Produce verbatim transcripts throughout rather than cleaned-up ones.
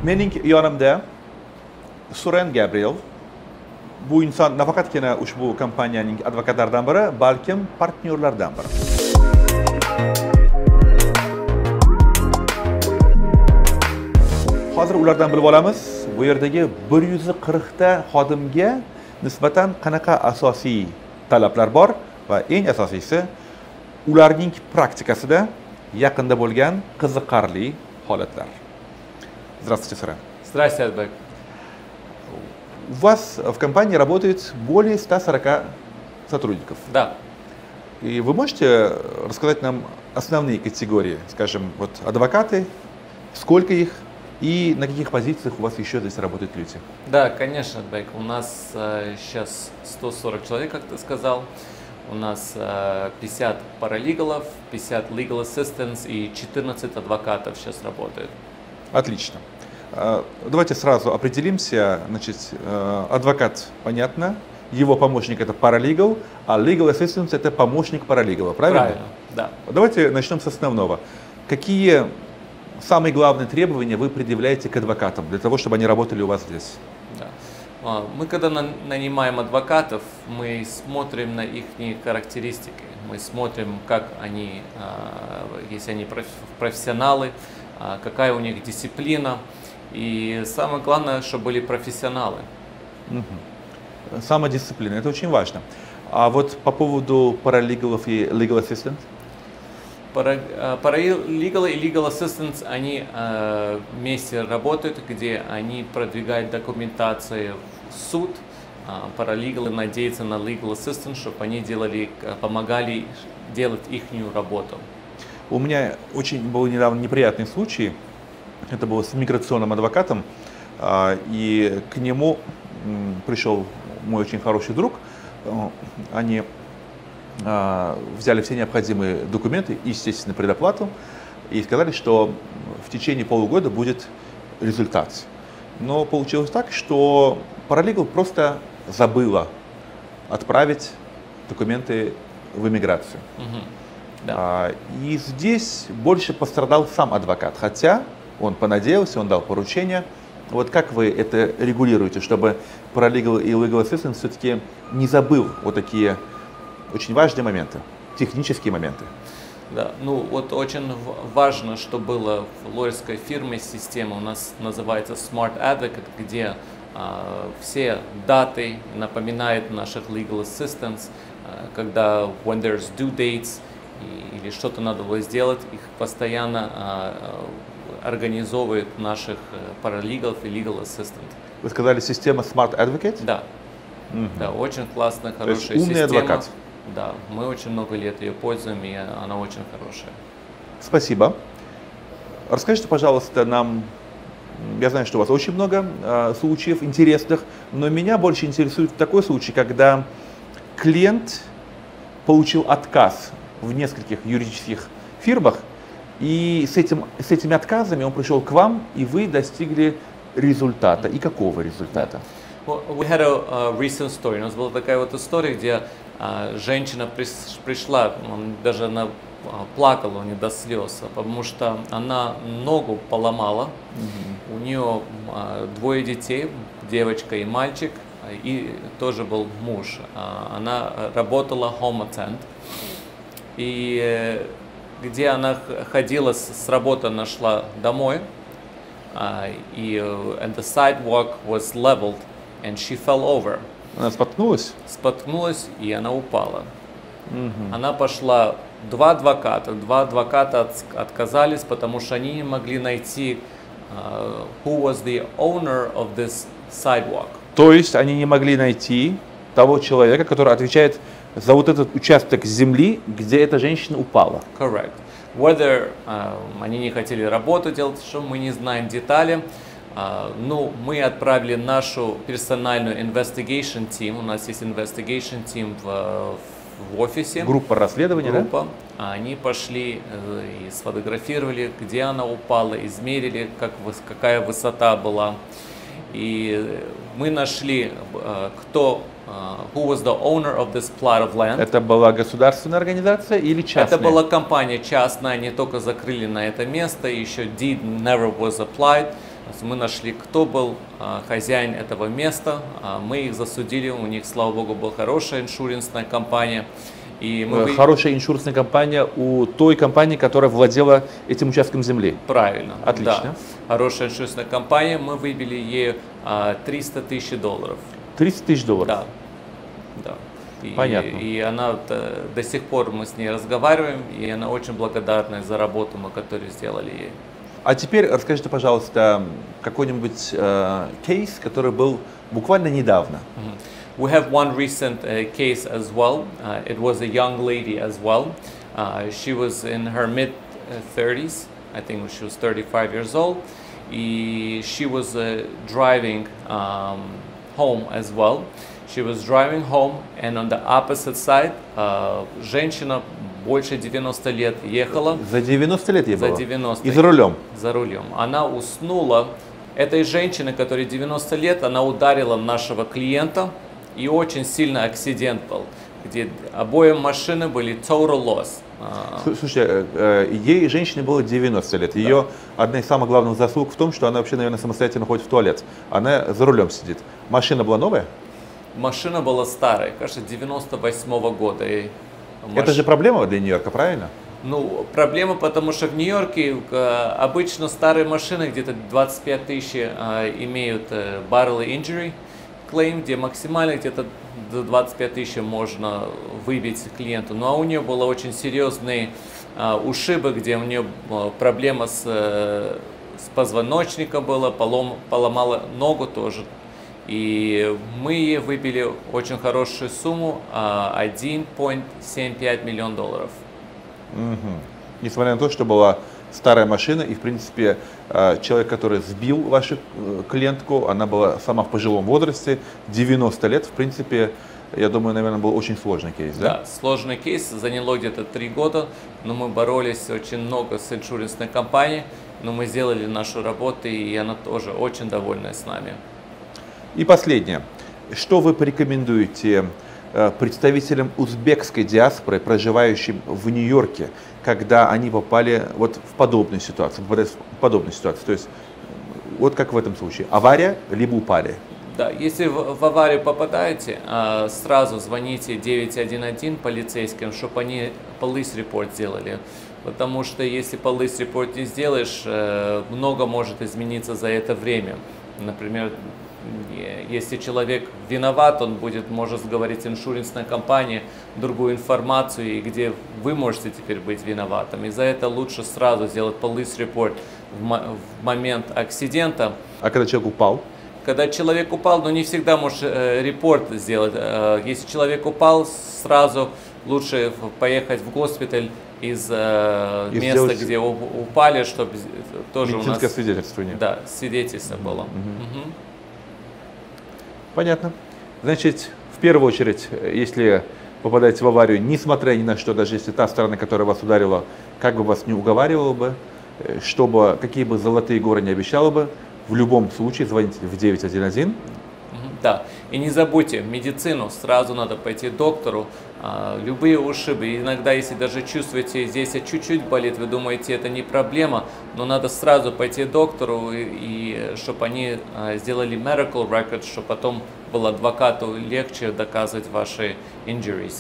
Mening yonimda Suren Gabriel. Bu inson nafaqatgina ushbu kompaniyaning advokatlaridan biri, balkim partnyorlardan biri. Hozir ulardan bilib olamiz, bu yerdagi bir yuz qirq ta xodimga nisbatan qanaqa asosiy talablar bor va eng asosiysi ularning praktikasida yaqinda bo'lgan qiziqarli holatlar. Здравствуйте, Сурен. Здравствуйте, Альбек. У вас в компании работает более ста сорока сотрудников. Да. И вы можете рассказать нам основные категории, скажем, вот адвокаты, сколько их и на каких позициях у вас еще здесь работают люди? Да, конечно, Альбек. У нас э, сейчас сто сорок человек, как ты сказал. У нас э, пятьдесят паралигалов, пятьдесят legal assistants и четырнадцать адвокатов сейчас работают. Отлично. Давайте сразу определимся. Значит, адвокат, понятно, его помощник это паралигал, а legal assistant это помощник паралигала, правильно? Правильно, да. Давайте начнем с основного. Какие самые главные требования вы предъявляете к адвокатам для того, чтобы они работали у вас здесь? Да. Мы когда нанимаем адвокатов, мы смотрим на их характеристики, мы смотрим, как они, если они профессионалы, какая у них дисциплина. И самое главное, чтобы были профессионалы. Угу. Самодисциплина, это очень важно. А вот по поводу паралигалов и legal assistant? Паралигалы и legal assistants, они э, вместе работают, где они продвигают документацию в суд. А паралигалы надеются на legal assistants, чтобы они делали, помогали делать их работу. У меня очень был недавно неприятный случай. Это было с миграционным адвокатом, и к нему пришел мой очень хороший друг. Они взяли все необходимые документы, естественно, предоплату, и сказали, что в течение полугода будет результат. Но получилось так, что паралигал просто забыла отправить документы в иммиграцию. Угу. Да. И здесь больше пострадал сам адвокат, хотя он понадеялся, он дал поручение. Вот как вы это регулируете, чтобы паралигал и legal assistant все-таки не забыл вот такие очень важные моменты, технические моменты? Да, ну вот очень важно, что было в лоерской фирме система, у нас называется Smart Advocate, где а, все даты напоминают наших legal assistants, а, когда when there's due dates и, или что-то надо было сделать, их постоянно а, организовывают наших паралигалов и legal assistant. Вы сказали система Smart Advocate? Да. Угу. Да, очень классная, хорошая система. Умный система. Адвокат. Да, мы очень много лет ее пользуем, и она очень хорошая. Спасибо. Расскажите, пожалуйста, нам, я знаю, что у вас очень много э, случаев интересных, но меня больше интересует такой случай, когда клиент получил отказ в нескольких юридических фирмах, и с, этим, с этими отказами он пришел к вам, и вы достигли результата. И какого результата? Well, we had a, a recent story. У нас была такая вот история, где а, женщина приш, пришла, он, даже она а, плакала у нее до слез, потому что она ногу поломала. Mm-hmm. У нее а, двое детей, девочка и мальчик, и тоже был муж. А, она работала home attendant. И где она ходила с работы, она шла домой, uh, и and the sidewalk was leveled, and she fell over. Она споткнулась? Споткнулась, и она упала. Mm-hmm. Она пошла, два адвоката, два адвоката от, отказались, потому что они не могли найти uh, who was the owner of this sidewalk. То есть они не могли найти того человека, который отвечает за вот этот участок земли, где эта женщина упала. Correct. Whether uh, они не хотели работу делать, что мы не знаем детали. Uh, ну, мы отправили нашу персональную investigation team. У нас есть investigation team в, в офисе. Группа расследования, Группа. Да? Они пошли uh, и сфотографировали, где она упала, измерили, как, какая высота была. И мы нашли, uh, кто Uh, who was the owner of this plot of land. Это была государственная организация или частная? Это была компания частная, они только закрыли на это место, еще deed never was applied. Мы нашли, кто был а, хозяин этого места, а, мы их засудили, у них, слава богу, была хорошая иншурансная компания. И мы... Хорошая иншурансная компания у той компании, которая владела этим участком земли. Правильно. Отлично. Да. Хорошая иншурансная компания, мы выбили ей а, триста тысяч долларов. триста тысяч долларов? Да. Да. И, Понятно. И она до, до сих пор мы с ней разговариваем, и она очень благодарна за работу, мы, которую сделали ей. А теперь расскажите, пожалуйста, какой-нибудь э, кейс, который был буквально недавно. We have one recent uh, case as well. Uh, it was a young lady as well. Uh, she was in her mid thirties. I think she was thirty-five years old. And she was uh, driving um, home as well. She was driving home, and on the opposite side, uh, женщина больше девяноста лет ехала. За девяносто лет ей было? За девяносто. И за рулем? За рулем. Она уснула. Этой женщине, которой девяносто лет, она ударила нашего клиента. И очень сильный акцидент был, где обои машины были total loss. Слушайте, ей, женщине, было девяносто лет. Ее да. Одна из самых главных заслуг в том, что она вообще, наверное, самостоятельно ходит в туалет. Она за рулем сидит. Машина была новая? Машина была старая, кажется, девяносто восьмого года. И маш... Это же проблема для Нью-Йорка, правильно? Ну, проблема, потому что в Нью-Йорке обычно старые машины, где-то двадцать пять тысяч, имеют bodily injury claim, где максимально где-то до двадцати пяти тысяч можно выбить клиенту. Ну а у нее было очень серьезные а, ушибы, где у нее а, проблема с, а, с позвоночником была, полом, поломала ногу тоже. И мы ей выбили очень хорошую сумму, а, один целых семь десятых миллиона долларов. Угу. Несмотря на то, что была старая машина, и в принципе человек, который сбил вашу клиентку, она была сама в пожилом возрасте, девяносто лет, в принципе, я думаю, наверное, был очень сложный кейс, да? Да, сложный кейс, заняло где-то три года, но мы боролись очень много с иншурансной компанией, но мы сделали нашу работу, и она тоже очень довольна с нами. И последнее, что вы порекомендуете представителям узбекской диаспоры, проживающим в Нью-Йорке, когда они попали вот в подобную ситуацию, в подобную ситуацию, то есть вот как в этом случае, авария либо упали? Да, если в, в аварию попадаете, сразу звоните девять один один полицейским, чтобы они police report сделали, потому что если police report не сделаешь, много может измениться за это время. Например, если человек виноват, он будет, может говорить иншурансная компания другую информацию, и где вы можете теперь быть виноватым. И за это лучше сразу сделать police report в, в момент акцидента. А когда человек упал? Когда человек упал, но не всегда можешь э, репорт сделать. Э, если человек упал, сразу лучше поехать в госпиталь из э, места, сделать... где упали, чтобы тоже у нас... Медицинское свидетельствование. Да, свидетельство было. Угу. Угу. Понятно. Значит, в первую очередь, если попадаете в аварию, несмотря ни на что, даже если та сторона, которая вас ударила, как бы вас не уговаривала бы, чтобы, какие бы золотые горы не обещала бы, в любом случае звоните в девять один один. Да, и не забудьте, медицину сразу надо пойти к доктору. Любые ушибы, иногда, если даже чувствуете, здесь чуть-чуть болит, вы думаете, это не проблема, но надо сразу пойти к доктору, и, и чтобы они сделали medical record, чтобы потом было адвокату легче доказывать ваши injuries.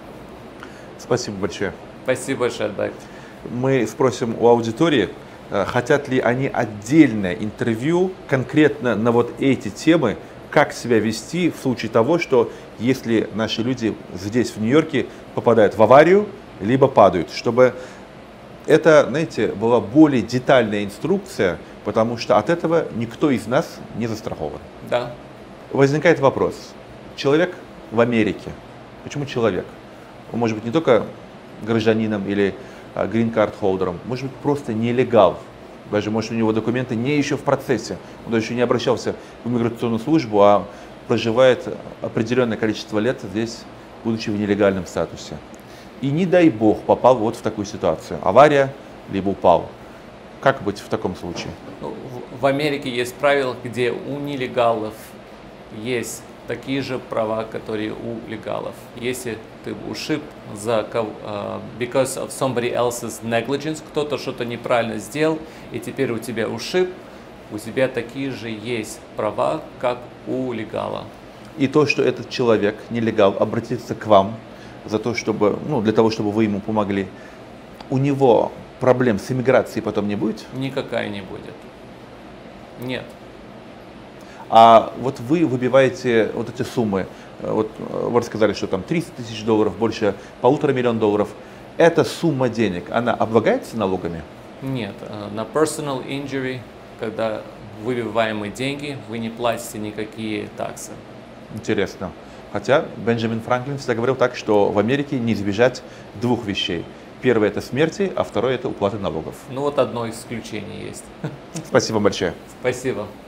Спасибо большое. Спасибо большое, Альберт. Мы спросим у аудитории, хотят ли они отдельное интервью конкретно на вот эти темы, как себя вести в случае того, что если наши люди здесь, в Нью-Йорке, попадают в аварию, либо падают, чтобы это, знаете, была более детальная инструкция, потому что от этого никто из нас не застрахован. Да. Возникает вопрос. Человек в Америке. Почему человек? Он может быть не только гражданином или грин-карт-холдером, может быть просто нелегал. Даже, может, у него документы не еще в процессе, он даже еще не обращался в иммиграционную службу, а проживает определенное количество лет здесь, будучи в нелегальном статусе. И не дай бог попал вот в такую ситуацию. Авария, либо упал. Как быть в таком случае? В Америке есть правила, где у нелегалов есть такие же права, которые у легалов. Если ты ушиб за uh, because of somebody else's negligence, кто-то что-то неправильно сделал, и теперь у тебя ушиб, у тебя такие же есть права, как у легала. И то, что этот человек, нелегал, обратится к вам за то, чтобы, ну, для того, чтобы вы ему помогли, у него проблем с иммиграцией потом не будет? Никакая не будет. Нет. А вот вы выбиваете вот эти суммы, вот вы рассказали, что там триста тысяч долларов, больше полутора миллиона долларов. Эта сумма денег, она облагается налогами? Нет. На personal injury, когда выбиваемые деньги, вы не платите никакие таксы. Интересно. Хотя Бенджамин Франклин всегда говорил так, что в Америке не избежать двух вещей. Первое – это смерти, а второе – это уплаты налогов. Ну вот одно исключение есть. Спасибо большое. Спасибо.